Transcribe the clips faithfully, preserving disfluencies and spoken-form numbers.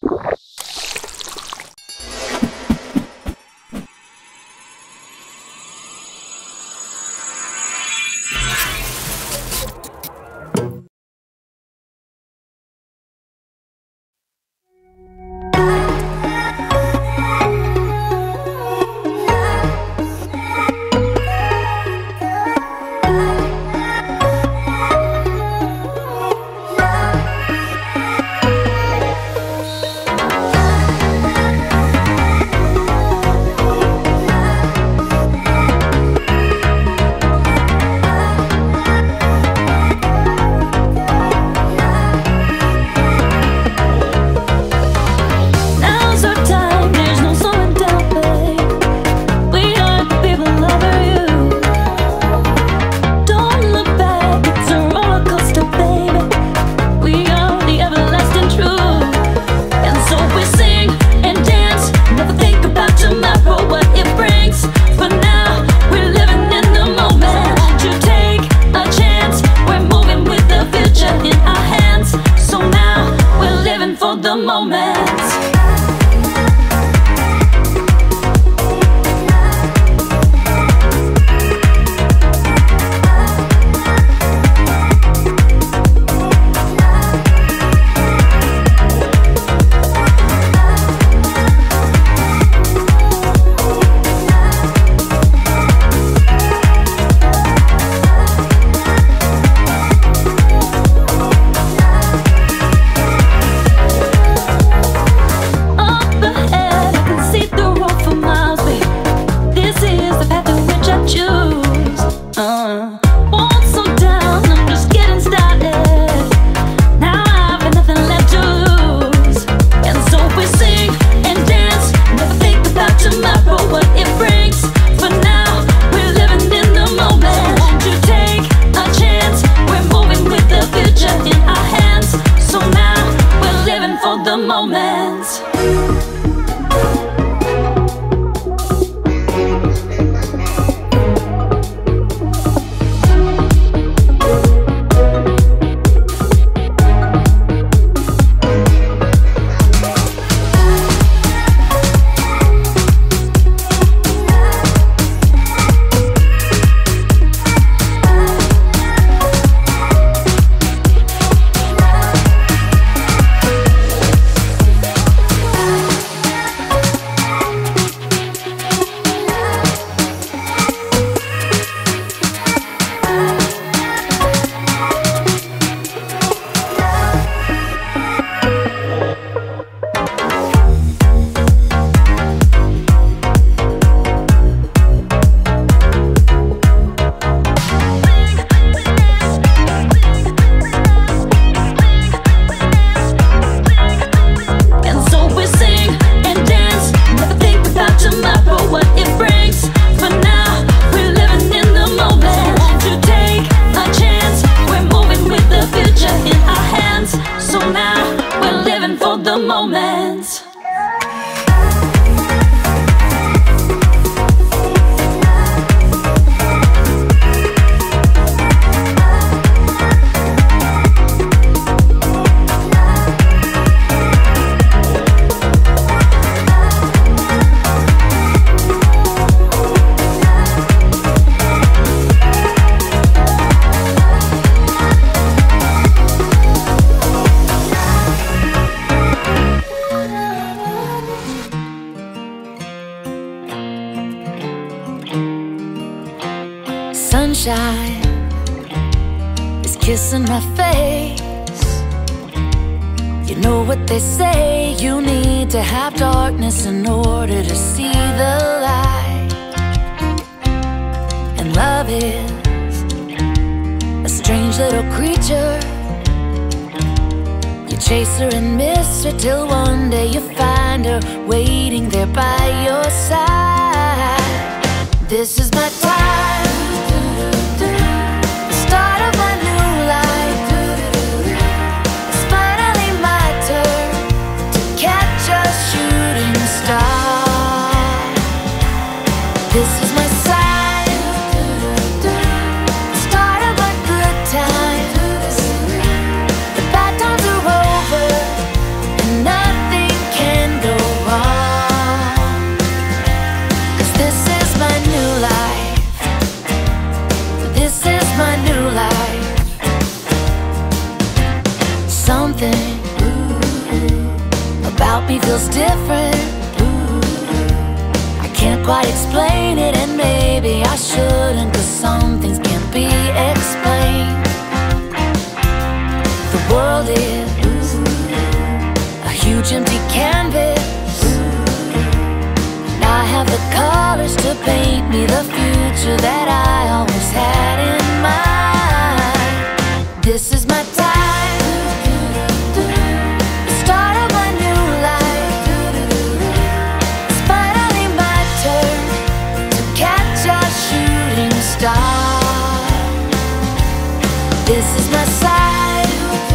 Sunshine is kissing my face. You know what they say, you need to have darkness in order to see the light. And love is a strange little creature. You chase her and miss her till one day you find her waiting there by your side. This is my time, the start of my new life. It's finally my turn to catch a shooting star. This is my sign, the start of my good times. The bad times are over and nothing about me feels different. Ooh, I can't quite explain it, and maybe I shouldn't, 'cause some things can't be explained. The world is ooh, a huge empty canvas, and I have the colors to paint me the future that I always had in mind. This is my time, the start of my new life. It's finally my turn to catch a shooting star. This is my sign,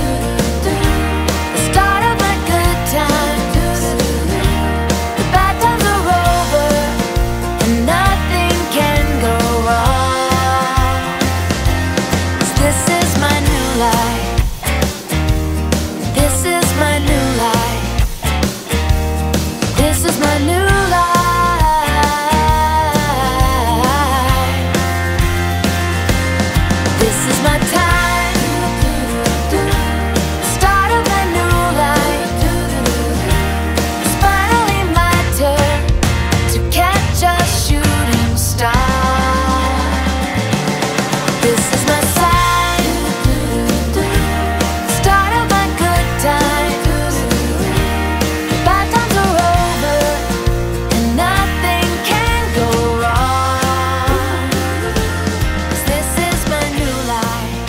the start of my good times. The bad times are over, and nothing can go wrong. 'Cause this is my new life. This is my new life. This is my new life. This is my time, start of my new life. It's finally my turn to catch a shooting star. This is my sign, start of my good times. Bad times are over, and nothing can go wrong. 'Cause this is my new life.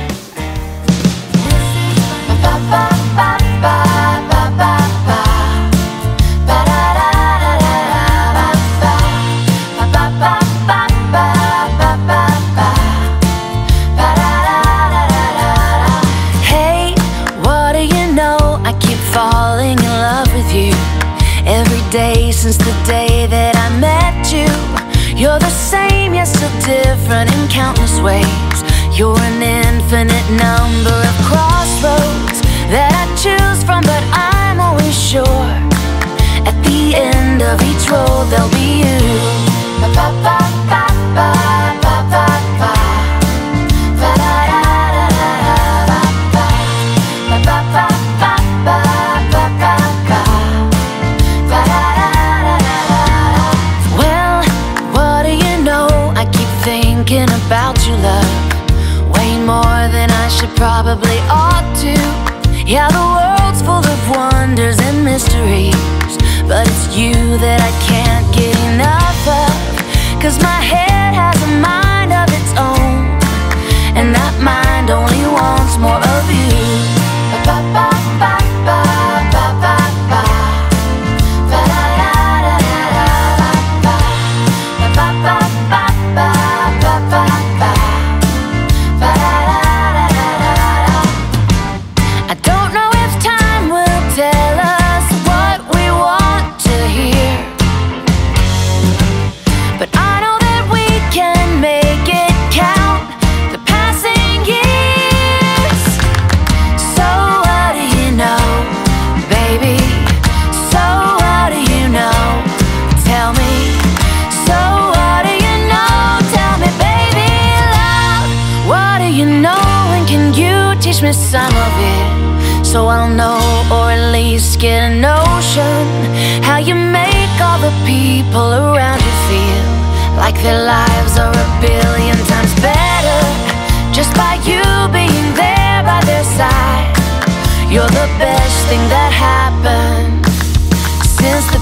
This is my ba ba ba ba ba ba ba ba da da da da da ba ba ba ba ba ba ba ba ba ba da da da da da. Hey, what do you know? I keep falling in love with you every day since the day that I met you. You're the same, yet still different in countless ways. You're an infinite number of crossroads that I choose from, but I'm always sure at the end of each road there'll be you. Ba ba ba ba ba ba ba ba ba da da da da da ba ba ba ba ba ba ba ba ba ba da da da da da. Well, what do you know? I keep thinking about you, love, way more than I should probably ought to. Yeah, the world's full of wonders and mysteries, but it's you that I can't get enough of. 'Cause my head has a mind of its own, and that mind only wants more of you. Ba ba ba ba ba ba ba ba da da da da da ba ba ba ba ba ba ba ba ba da da da da da. I don't know if time will tell us what we want to hear, but I know that we can make it count, the passing years. So what do you know, baby? So what do you know? Tell me. So what do you know? Tell me, baby, love. What do you know, and can you teach me some of it, so I'll know, or at least get a notion how you make all the people around you feel like their lives are a billion times better just by you being there by their side. You're the best thing that happened since